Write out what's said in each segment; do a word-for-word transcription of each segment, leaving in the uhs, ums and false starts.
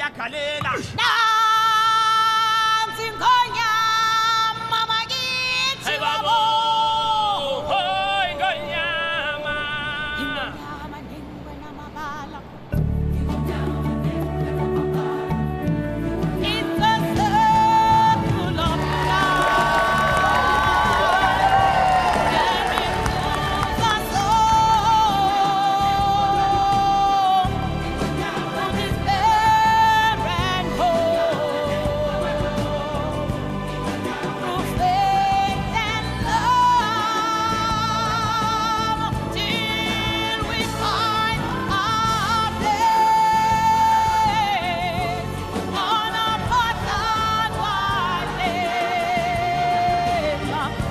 yakhalela. Nansi ingonyama bakithi Hey babo, hoy ngonyama. ingonyama nengwe namabala. It's a circle of life, and it moves us all to despair and hope, through faith and love, till we find our place on a pattern wide lane.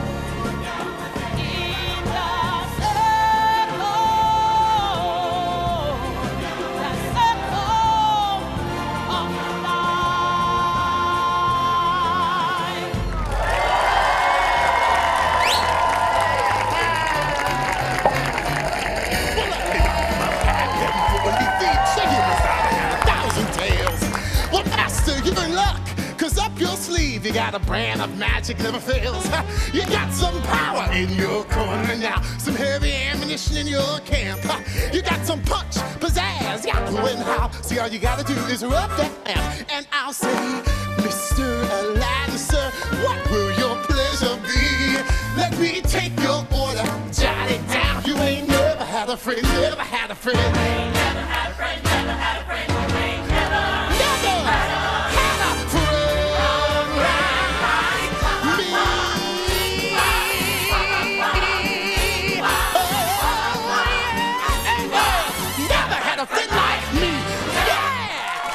In the circle, the circle of life. Well, master, you're in luck, cause up your sleeve you got a brand of magic never fails. You got some power in your corner now, some heavy ammunition in your camp. You got some punch, pizzazz, yahoo and how. See, all you gotta do is rub that amp, and I'll say, Mister Aladdin, sir, what will your pleasure be? Let me take your order, jot it down. You ain't never had a friend, never had a friend. Never had a friend, never had a friend. Never had a friend like me. Oh, never had a friend like me. Yeah!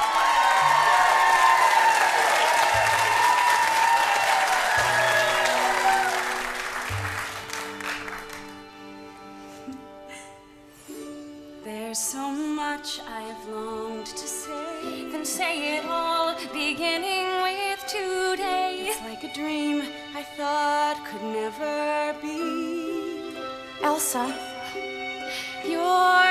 There's so much I've longed to say, then say it all, beginning with today. It's like a dream I thought could never be. Elsa, you're